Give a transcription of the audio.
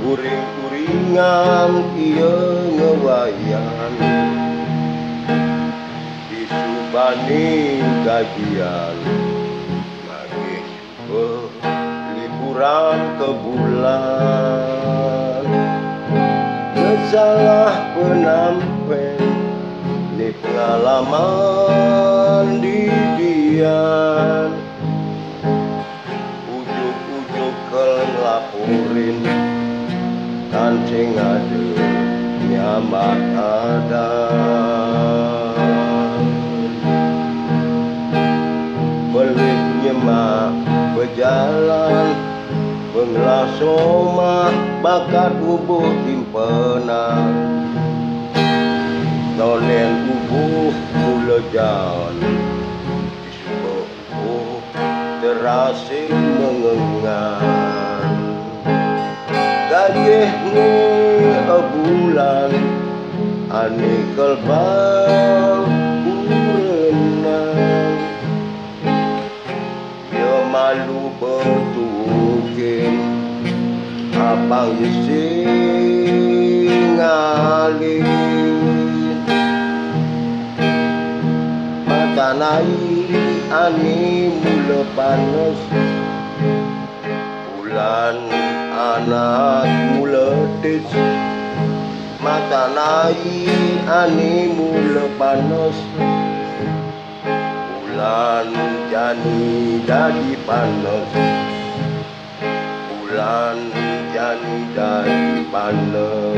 Uring-uringan ieu ngewayan disubani gajian magih liburan ke bulan salah penampen di pengalaman didian ujuk-ujuk ngelaporin kancing ada nyamak ada belit nyemak berjalan penglah somah bakat ubuh timpenan nonen ubuh kulejan disubuh terasing mengengan gajih ni bulan ani kelbang urenang ya malu bertukin abang sing ngalih mata naik ani mula panas bulan anak mula tis mata naik ani mula panas bulan jani jadi panas bulan jani jadi panas